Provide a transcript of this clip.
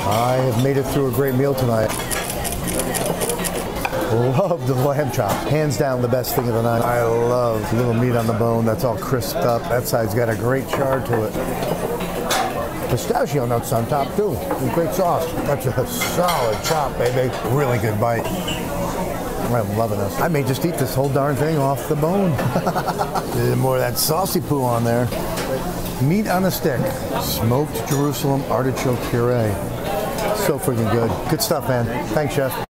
I have made it through a great meal tonight. Love the lamb chops. Hands down the best thing of the night. I love little meat on the bone that's all crisped up. That side's got a great char to it. Pistachio nuts on top too. And great sauce. That's a solid chop, baby. Really good bite. I'm loving this. I may just eat this whole darn thing off the bone. More of that saucy poo on there. Meat on a stick. Smoked Jerusalem artichoke puree. So freaking good. Good stuff, man. Thanks, chef.